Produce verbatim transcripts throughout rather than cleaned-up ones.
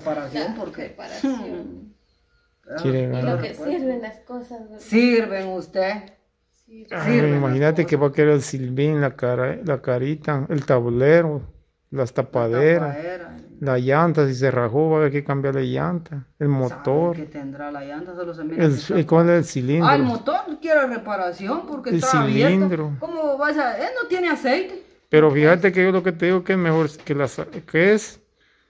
reparación, La porque... reparación. Quiere Y ganar. lo que sirven las cosas, ¿verdad? Sirven usted. Sí, Ay, Sirven las imagínate que cosas. va a querer el silbín, la, cara, la carita, el tablero, las tapaderas, Tapadera. la llanta, si se rajó, va a haber que cambiarle llanta, el motor, ¿Sabe qué tendrá la llanta? Solo se mira el, que está- el- ¿cuál es el cilindro? Ah, el motor quiere reparación porque El está cilindro. abierto. ¿Cómo vas a...? Él no tiene aceite. Pero fíjate que yo lo que te digo que es mejor que, la, sa- que es,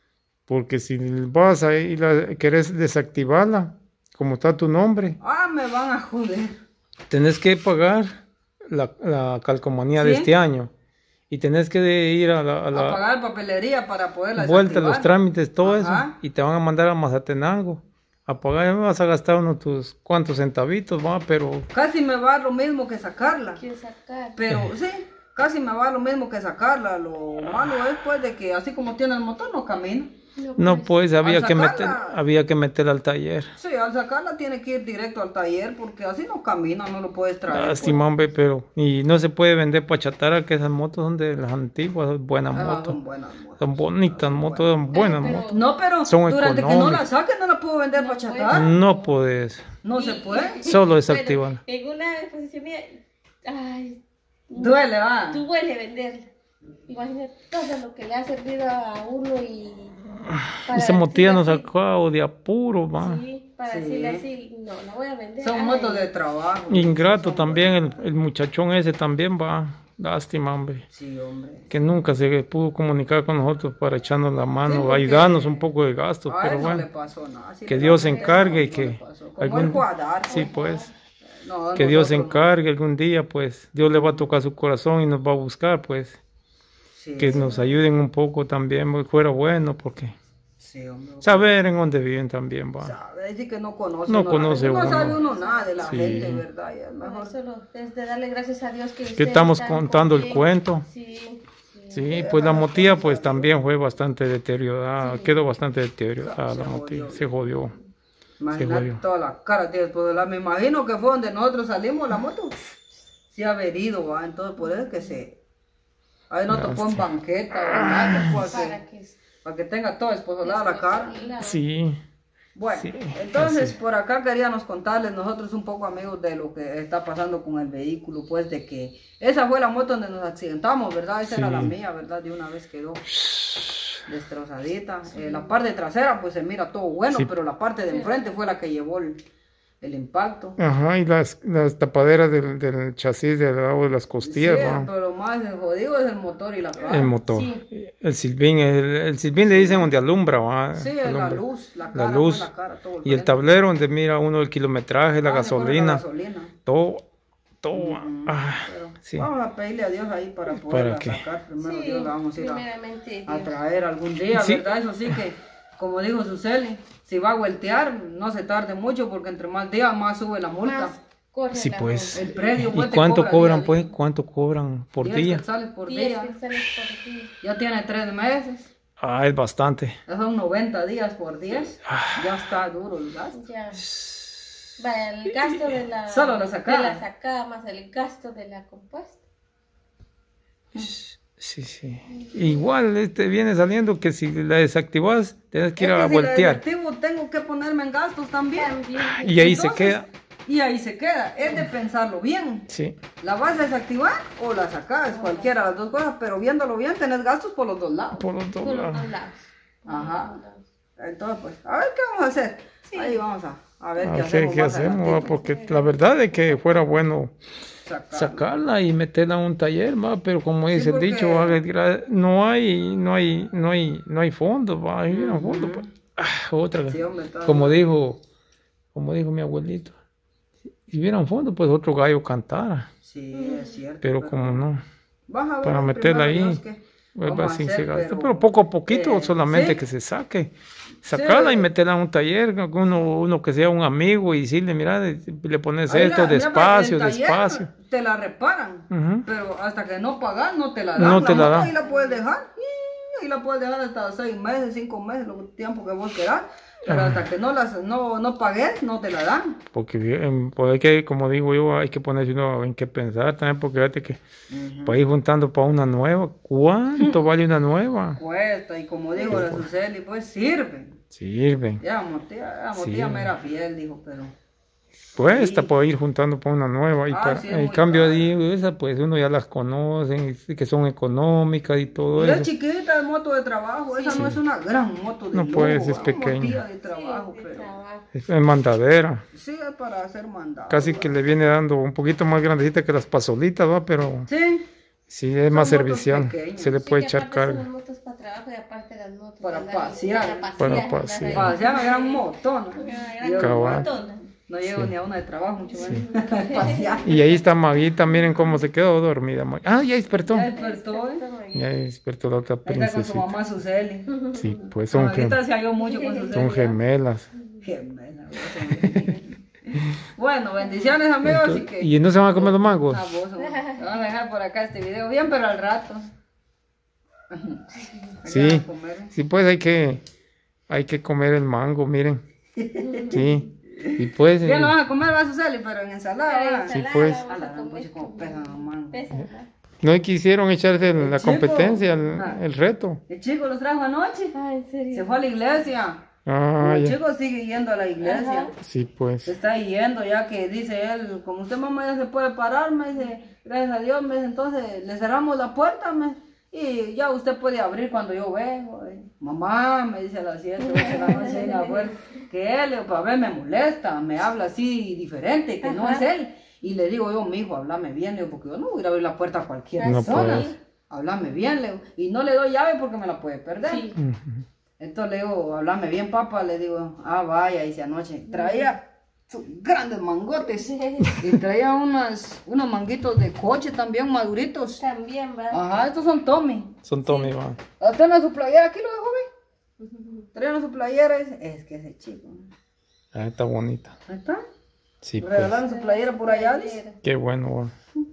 porque si vas a y la querés desactivarla, como está tu nombre, Ah, me van a joder. tenés que pagar la, la calcomanía de ¿Sí? este año y tenés que de ir a la, a A la pagar papelería para poderla vuelta, los desactivar. trámites, todo Ajá. eso, y te van a mandar a Mazatenango a pagar, vas a gastar unos tus cuantos centavitos, va, pero Casi me va lo mismo que sacarla. quiero sacar. Pero sí, casi me va lo mismo que sacarla. Lo malo es pues de que así como tiene el motor no camina. no, pues había al que meter, sacarla- había que meter al taller. Sí, al sacarla tiene que ir directo al taller porque así no camina, no lo puedes traer. pues. Lástima, hombre, pero y no se puede vender para chatarra, que esas motos son de las antiguas, buenas Ah, motos, son buenas motos. son bonitas motos, son buenas pero- motos. No, pero Son durante que no la económicas. saque no la puedo vender para chatar. No puedes, No se puede. solo desactivarla. Bueno, en una exposición mía, ay, Duele, va. duele venderla. Imagínate todo lo que le ha servido a uno y... para Esa motilla nos decirle sacó de apuro, va. así, sí, para Sí. decirle así, no, la voy a vender. Son ay, motos de trabajo. Ingrato Son también, buenas. el, el muchachón ese también va. Lástima, hombre. Sí, hombre. Que nunca se pudo comunicar con nosotros para echarnos la mano, Sí, porque ayudarnos un poco de gastos, A pero él no le bueno. pasó nada. Sí, Que le Dios se pasó, encargue y no que le pasó. Como algún- el cuadrar, Sí, ¿no? pues. No, Que Dios se nosotros no. encargue algún día, pues. Dios le va a tocar su corazón y nos va a buscar, pues. Sí, Que sí, nos ayuden un poco también, pues, fuera bueno, porque sí, hombre. saber en dónde viven también, va. Sabe, dice que no conoce No uno la conoce gente, uno. No sabe uno nada de la Sí. gente, ¿verdad? Y es No, mejor. solo es de darle gracias a Dios que Que ustedes estamos están contando con el bien. cuento. Sí, sí. Sí, pues la motilla pues también fue bastante deteriorada, quedó bastante deteriorada Se la motilla, jodió. se jodió. Imagínate jodió. toda la cara, tío, después de la, me imagino que fue donde nosotros salimos, la moto se ha averido, va, entonces por eso que se, ahí no tocó en banqueta o nada, pues, Para para que, que para que tenga todo esposolada la cara. Sí, Bueno, Sí, entonces así. por acá queríamos contarles nosotros un poco, amigos, de lo que está pasando con el vehículo, pues de que esa fue la moto donde nos accidentamos, ¿verdad? Esa era Sí. la mía, ¿verdad? De una vez quedó destrozadita. Eh, la parte trasera pues se mira todo bueno, Sí. pero la parte de enfrente fue la que llevó el, el impacto. ajá, y las, las tapaderas del, del chasis del lado de las Sí, costillas, va. pero lo más jodido es el motor y la cara. El motor, Sí. el silbín, el, el silbín le dicen donde alumbra, va. Sí, es la alumbra. luz, la La cara, luz. pues, la cara, todo Y el frente. tablero donde mira uno el kilometraje, la Ah, se pone la gasolina, gasolina. todo, todo, Mm, ah, pero sí. Vamos a pedirle a Dios ahí para poderla ¿Para qué? sacar. Primero Sí, Dios la vamos a ir a, primeramente a Dios. traer algún día, Sí. ¿verdad? Eso sí que, como dijo Suseli, si va a voltear, no se tarde mucho porque entre más días más sube la multa. Más corre Sí, la pues. El predio, ¿Y pues, te cuánto cobra cobran, día a pues? día. ¿Cuánto cobran por diez día? quetzales por diez día. quetzales por día. Ya tiene tres meses. Ah, es bastante. Ya son noventa días por diez. Ah. Ya está duro el gasto. Ya. Vaya, el gasto de la, Solo la sacada. de la sacada más el gasto de la compuesta. Sí, sí. Igual este viene saliendo que si la desactivas, tienes que ir Es a que si la voltear. desactivo, tengo que ponerme en gastos también. También. Y ahí se Entonces, queda. Y ahí se queda. Es de pensarlo bien. Sí. ¿La vas a desactivar o la sacas? Cualquiera de las dos cosas, pero viéndolo bien, tenés gastos por los dos lados. Por los dos Por los lados. dos lados. Ajá. Entonces, pues, a ver qué vamos a hacer. Ahí vamos a, a ver A qué ver hacemos. qué más hacemos, va, adelantito. porque la verdad es que fuera bueno Sacarlo. sacarla y meterla en un taller, va, pero como dice el porque- dicho, va, gra- no hay, no hay, no hay, no hay fondos, va, hay un fondo, pues. Ah, otra, Sí, hombre, está como bien. dijo, como dijo mi abuelito, si hubiera un fondo, pues otro gallo cantara, Sí, es cierto. pero como no, Vas a ver para meterla primero ahí, Dios, qué pues, vamos va a sin hacer, se gasta, pero- pero poco a poquito, eh, solamente sí. que se saque, sacarla Sí. y meterla en un taller, uno, uno que sea un amigo y decirle, mira, le pones Ahí esto la- mira, despacio, el taller despacio. Te la reparan, Ujú. pero hasta que no pagas no te la dan. No te la moto dan. Ahí la puedes dejar. Y ahí la puedes dejar hasta seis meses, cinco meses, lo tiempo que vos querás. Pero hasta que no las no, no pagues, no te la dan. Porque eh, pues hay que, como digo yo, hay que ponerse uno en qué pensar también, porque fíjate que Ujú. para ir juntando para una nueva, ¿cuánto vale una nueva? Cuesta, y como digo la Suseli, pues sirve. Sirven. Ya, Motía, ya, Motía Sí. me era fiel, dijo, pero... Cuesta Sí. para ir juntando para una nueva. Y Ah, para, sí, es en muy cambio, caro. digo, esa pues uno ya las conoce, y que son económicas y todo Y es eso. chiquita, es moto de trabajo, esa no es una gran moto de No, lujo, pues, es ¿va? pequeña. Motía de trabajo, Sí, de pero... trabajo. Es es mandadera. Sí, es para hacer mandado. Casi ¿va? que le viene dando un poquito más grandecita que las pasolitas, ¿va? Pero Sí, sí es Son más motos servicial. pequeñas. Se le Sí, puede que echar aparte son las carga. motos para trabajo y aparte las motos Para andar- pasear. Para pasear. Para andar pasear. ahí. para allá era un montón. Una Yo gran Cabal. motona. no llego Sí. ni a una de trabajo, mucho menos. Pasear. Y ahí está Maguita, miren cómo se quedó dormida. Mag- Ah, ya despertó. Ya despertó, ¿eh? Ya despertó la otra Ahí está con su princesita. mamá Suseli. Sí, pues son, gem- Ahorita se halló mucho con Suseli. son ya. gemelas. Gemela, bueno, bendiciones amigos. Así que... ¿Y no se van a comer los mangos? Ah, vos, vos. Vamos a dejar por acá este video bien, pero al rato. Sí. Allá a comer. Sí, pues hay que, hay que comer el mango, miren. Sí. Y pues, Ya eh, lo vas a comer, va a Suseli, pero en ensalada. ¿verdad? Sí, pues. A la gran pucha, como pesan los mangos. no quisieron echarse El la chico. competencia, el, Ah. el reto. El chico los trajo anoche. Ah, en serio. Se fue a la iglesia. Ah, el ya. chico sigue yendo a la iglesia. Ajá. Sí, pues. Se está yendo ya que dice él, como usted mamá ya se puede parar, me dice, gracias a Dios, me dice, entonces le cerramos la puerta, me, y ya usted puede abrir cuando yo vengo. Y, mamá, me dice a las siete, ocho de la noche en la puerta, que él, para ver, me molesta, me habla así diferente, que no es él. Y le digo yo, mi hijo, háblame bien, le digo, porque yo no voy a ir a abrir la puerta a cualquier No persona. puedes. Háblame bien, le digo, y no le doy llave porque me la puede perder. Sí. Ujú. Entonces le digo, háblame bien, papá. Le digo, ah, vaya, dice anoche. Traía sus grandes mangotes y traía unas, unos manguitos de coche también maduritos. También va. Ajá, estos son Tommy. Son Tommy, va. Traen su playera, aquí lo dejo, ve. Traen su playera, es, es que ese chico. Ah, está bonita. Ahí está. Sí, pues. Regalaron su playera por allá, dice. Qué bueno, va.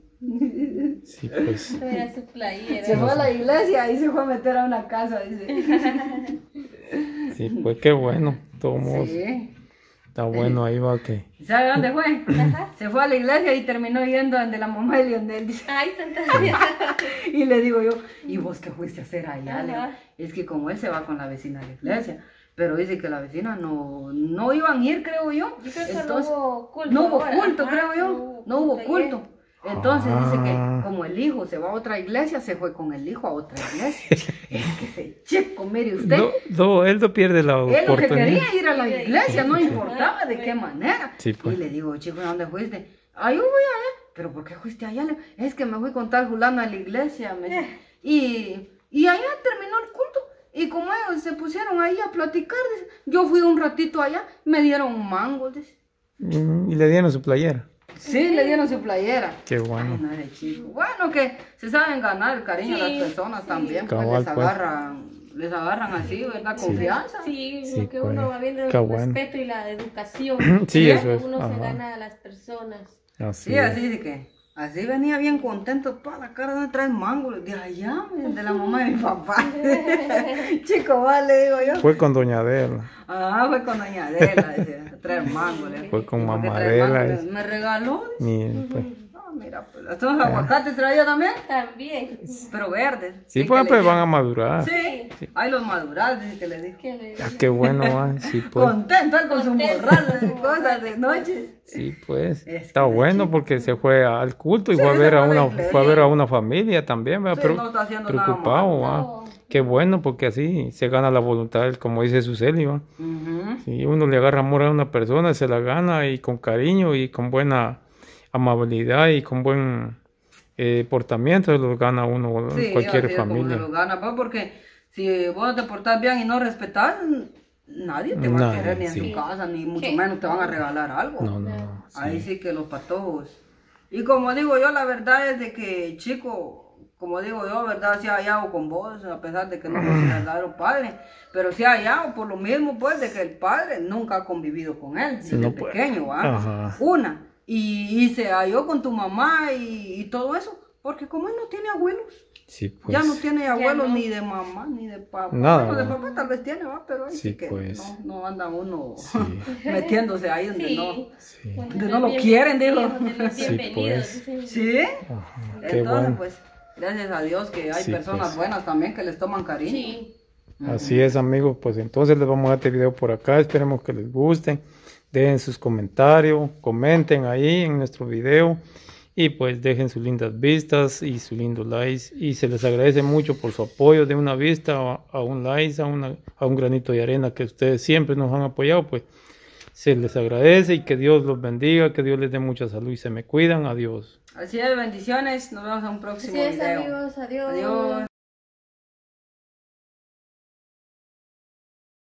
Sí, pues. Era su playera. Se fue a la iglesia y se fue a meter a una casa, dice. Sí, pues qué bueno. De todos modos, Sí. está bueno ahí, va que. ¿Sabe dónde fue? Se fue a la iglesia y terminó yendo donde la mamá de Lionel, dice. Ay, Santa María. Y le digo yo, ¿y vos qué fuiste a hacer allá? Le digo, Ajá. es que como él se va con la vecina a la iglesia, pero dice que la vecina no, no iban a ir, creo yo. Yo creo que Entonces, no hubo culto. no hubo ahora. culto, Ajá, creo yo. No hubo ayer. culto. Entonces dice que Ah. como el hijo se va a otra iglesia, se fue con el hijo a otra iglesia. Es que ese chico, mire usted, No, no, él no pierde la él lo que oportunidad. quería ir a la iglesia, no importaba de qué manera. Sí, pues. Y le digo, chico, ¿a dónde fuiste? Ah, yo voy allá. ¿Pero por qué fuiste allá? Le- Es que me fui con tal fulano a la iglesia. me dice. Y, y allá terminó el culto. Y como ellos se pusieron ahí a platicar, dice, yo fui un ratito allá, me dieron mangos. Dice. Mm, Y le dieron su playera. Sí, le dieron su playera. Qué bueno. Ay, no, ese chico. Bueno, que se saben ganar el cariño de Sí, las personas sí. también, pues Cabal, les pues. agarran, les agarran así, ¿verdad? Confianza. Sí, Sí, lo que pues. uno va viendo es Qué el bueno. respeto y la educación. Sí, eso es. Uno se Ajá. gana a las personas. Así Sí, es. así de que, así venía bien contento, para la cara donde trae mango, de allá, de la mamá de mi papá. Chico, vale, digo yo. Fue con Doña Adela. Ah, fue con doña Adela, decía, traer mango. le- Fue con ¿Y por qué mamá trae Adela, mango? es- Me regaló. dice. Miren, pues. Ah, mira, pues, estos aguacates traía también, También. pero verdes. Sí, que pues, le pues dije. van a madurar. Sí, hay los madurados, dice que le dije. ¿Qué le Ah, digo? qué bueno, va. Sí, pues. Contento él con sus Contento. morrales y cosas de noche. Sí, pues. Es Está que bueno porque se fue al culto y Sí, fue a se ver fue a a la una, iglesia. fue a ver a una familia también, ¿verdad? Sí, Pero no está haciendo nada preocupado, malo. va. No. Qué bueno porque así se gana la voluntad, como dice Suseli, va. Ujú. Si uno le agarra amor a una persona, se la gana y con cariño y con buena amabilidad y con buen eh, portamiento, se lo gana uno en Sí, cualquier así es como familia. se lo gana, pues, porque si vos te portás bien y no respetas, nadie te va a Nadie, querer ni en sí. su casa, ni mucho ¿Qué? menos te van a regalar algo. No, no, no. Ahí Sí. sí que los patojos. Y como digo yo, la verdad es de que, chico, como digo yo, verdad, sí ha hallado con vos, a pesar de que no fue el verdadero padre, pero sí ha hallado por lo mismo, pues, de que el padre nunca ha convivido con él, desde no puede. pequeño, ¿va? Ajá. Una. Y, y se halló con tu mamá y, y todo eso, porque como él no tiene abuelos, Sí, pues. Ya no tiene abuelos no. ni de mamá ni de papá. Nada, Bueno, de va. papá tal vez tiene, va, pero ahí sí, Sí, que pues. no, no anda uno Sí. metiéndose ahí donde Sí. no. Sí. Donde Que los no lo bien- quieren, digo. donde los Sí, bienvenidos, pues. dicen. ¿Sí? Ajá, qué Entonces, bueno. pues, gracias a Dios que hay Sí, personas pues. buenas también que les toman cariño. Sí. Así es, amigos, pues entonces les vamos a dar este video por acá, esperemos que les guste, dejen sus comentarios, comenten ahí en nuestro video y pues dejen sus lindas vistas y sus lindos likes y se les agradece mucho por su apoyo de una vista a, a un like, a, una, a un granito de arena que ustedes siempre nos han apoyado, pues se les agradece y que Dios los bendiga, que Dios les dé mucha salud y se me cuidan, adiós. Así es, bendiciones, nos vemos en un próximo Así es, video. amigos, adiós. Adiós.